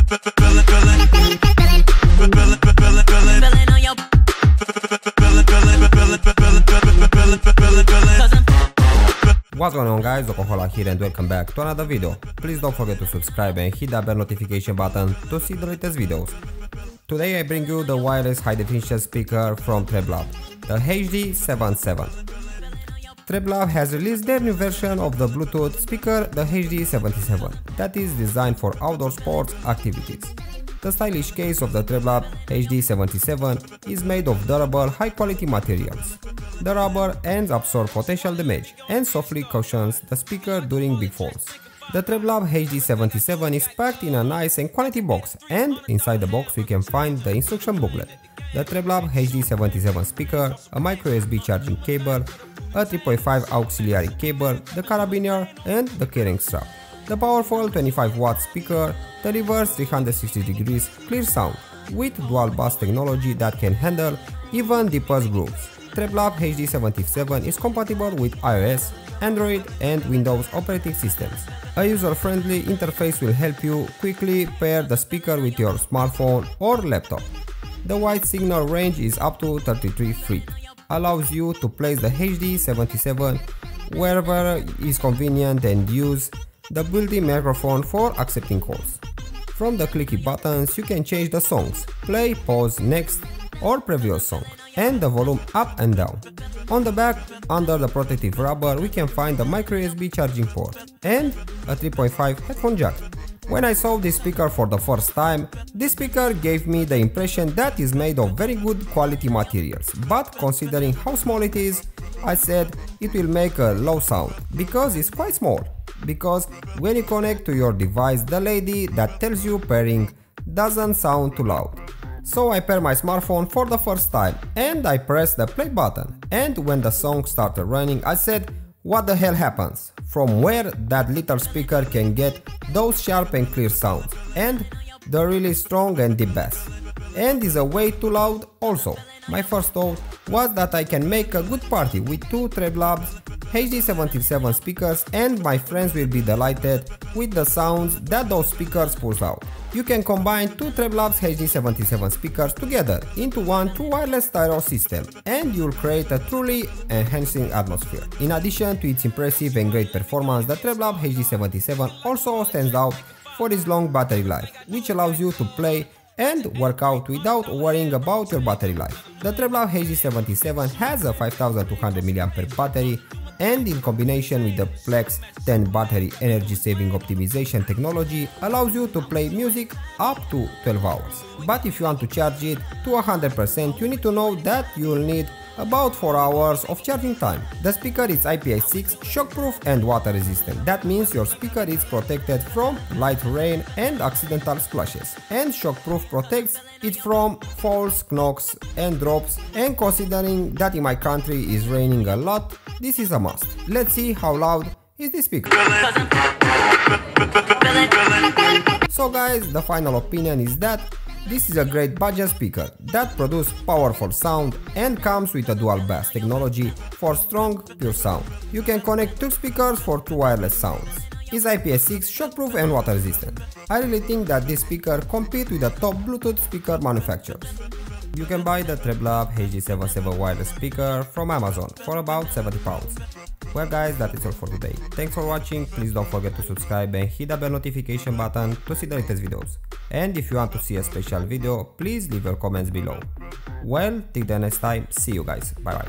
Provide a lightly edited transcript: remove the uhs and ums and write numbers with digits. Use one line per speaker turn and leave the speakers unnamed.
What's going on guys, Dokohola here and welcome back to another video. Please don't forget to subscribe and hit that bell notification button to see the latest videos. Today I bring you the wireless high definition speaker from TrebLab, the HD77. TrebLab has released their new version of the Bluetooth speaker, the HD77, that is designed for outdoor sports activities. The stylish case of the TrebLab HD77 is made of durable, high-quality materials. The rubber ends absorb potential damage and softly cushions the speaker during big falls. The TrebLab HD77 is packed in a nice and quality box, and inside the box we can find the instruction booklet, the TrebLab HD77 speaker, a micro USB charging cable, a 3.5 auxiliary cable, the carabiner and the carrying strap. The powerful 25-watt speaker delivers 360 degrees clear sound with dual bass technology that can handle even deeper grooves. TrebLab HD77 is compatible with iOS, Android and Windows operating systems. A user-friendly interface will help you quickly pair the speaker with your smartphone or laptop. The wide signal range is up to 33 feet, allows you to place the HD77 wherever is convenient and use the built-in microphone for accepting calls. From the clicky buttons you can change the songs, play, pause, next or previous song, and the volume up and down. On the back, under the protective rubber, we can find the micro USB charging port and a 3.5 headphone jack. When I saw this speaker for the first time, this speaker gave me the impression that it's made of very good quality materials, but considering how small it is, I said it will make a low sound, because it's quite small. Because when you connect to your device, the lady that tells you pairing doesn't sound too loud. So I pair my smartphone for the first time and I press the play button, and when the song started running I said, what the hell happens? From where that little speaker can get those sharp and clear sounds and the really strong and deep bass. And is a way too loud also. My first thought was that I can make a good party with two TrebLabs HD77 speakers and my friends will be delighted with the sounds that those speakers push out. You can combine two TrebLabs HD77 speakers together into one through wireless stereo system and you'll create a truly enhancing atmosphere. In addition to its impressive and great performance, the TrebLab HD77 also stands out for its long battery life, which allows you to play and work out without worrying about your battery life. The TrebLab HD77 has a 5200 mAh battery, and in combination with the Flex 10 battery energy saving optimization technology allows you to play music up to 12 hours. But if you want to charge it to 100%, you need to know that you'll need about 4 hours of charging time. The speaker is IPX6, shockproof and water resistant. That means your speaker is protected from light rain and accidental splashes. And shockproof protects it from falls, knocks and drops, and considering that in my country is raining a lot, this is a must. Let's see how loud is this speaker. So guys, the final opinion is that this is a great budget speaker that produces powerful sound and comes with a dual bass technology for strong, pure sound. You can connect two speakers for two wireless sounds. It's IPX6, shockproof and water resistant. I really think that this speaker competes with the top Bluetooth speaker manufacturers. You can buy the TrebLab HD77 wireless speaker from Amazon for about £70. Well guys, that is all for today. Thanks for watching, please don't forget to subscribe and hit the bell notification button to see the latest videos. And if you want to see a special video, please leave your comments below. Well, till the next time, see you guys, bye bye.